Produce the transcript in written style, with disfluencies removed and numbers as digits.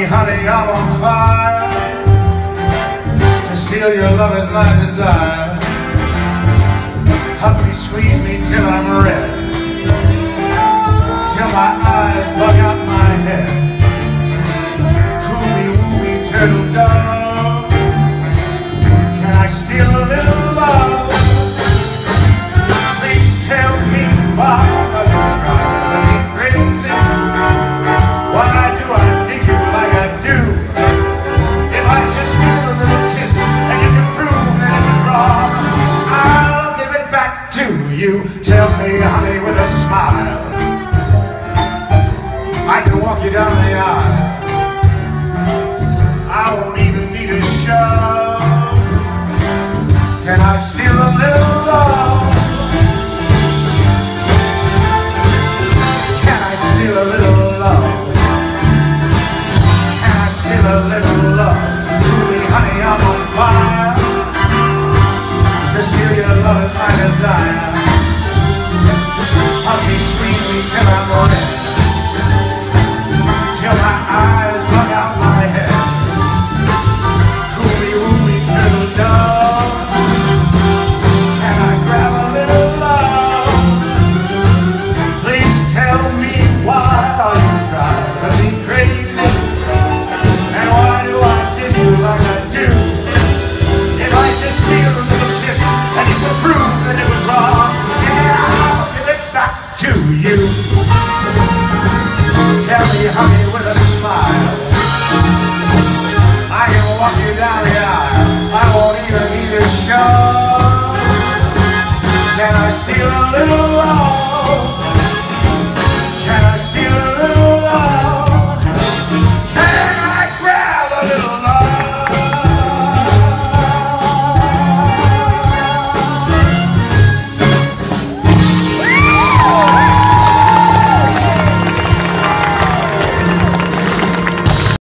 honey, I'm on fire. To steal your love is my desire. Hug me, squeeze me till I'm red, till my eyes bug out my head. Coo me, woo me, turtle dove.